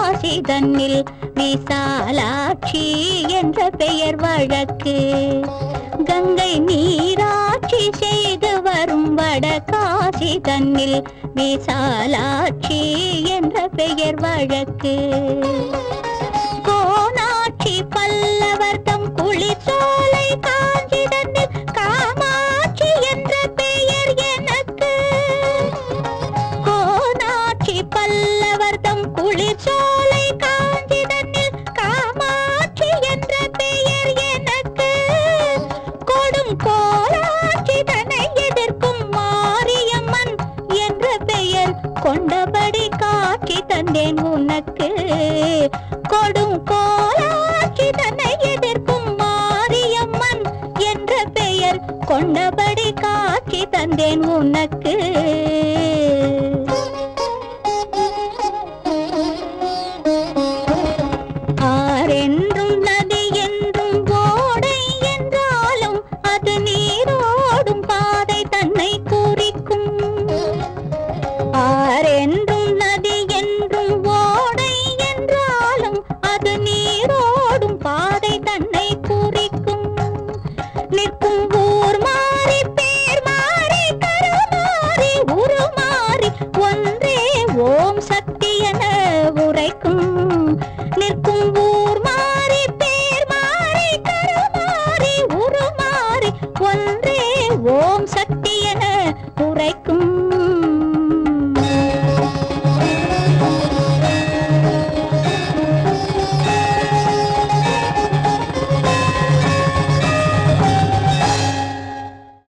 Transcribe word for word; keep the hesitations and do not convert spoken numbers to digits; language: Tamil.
காசி தன்னில் விசாலாட்சி என்ற பெயர் வழக்கு. கங்கை நீராட்சி செய்து வரும் வடகாசி தன்னில் விசாலாட்சி என்ற பெயர் வழக்கு. கோனாட்சி பல்லவர் தம் குளிர்சோலை காஞ்சி தன்னில் காமாட்சி என்ற பெயர் எனக்கு. கோனாட்சி பல்லவர் தம் குளிர்சோலை காஞ்சி தன்னில் காமாட்சி என்ற பெயர் எனக்கு. கொடும் கோலாட்சி தன்னை எதிர்க்கும் மாரியம்மன் என்ற பெயர் கொண்டபடி காட்சி தந்தேன் உனக்கு.